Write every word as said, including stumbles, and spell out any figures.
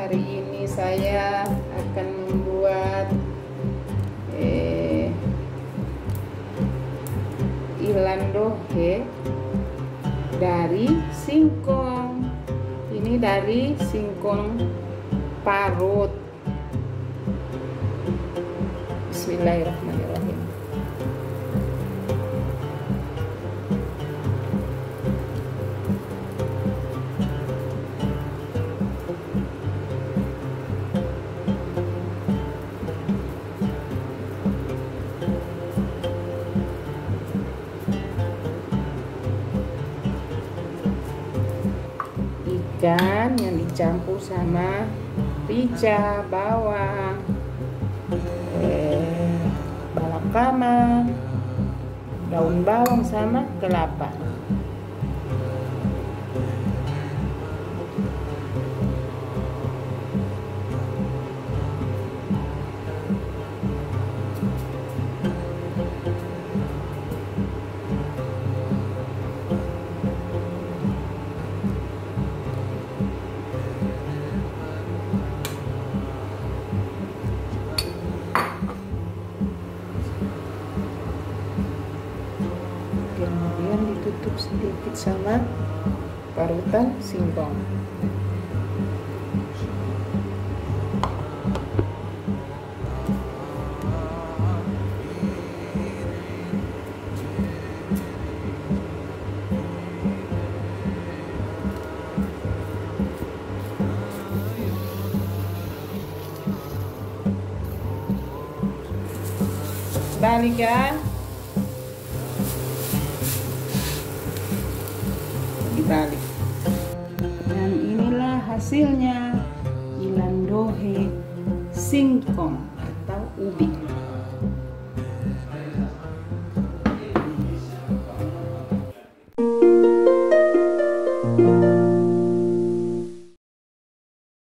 hari ini saya akan membuat eh, ilan dohe dari singkong. Ini dari singkong parut. Bismillahirrahmanirrahim. Ikan yang dicampur sama rica, bawang, eh, balakama, daun bawang sama kelapa. Kemudian ditutup sedikit sama parutan singkong. Balik ya. Dibalik. Dan inilah hasilnya ilan dohe singkong atau ubi.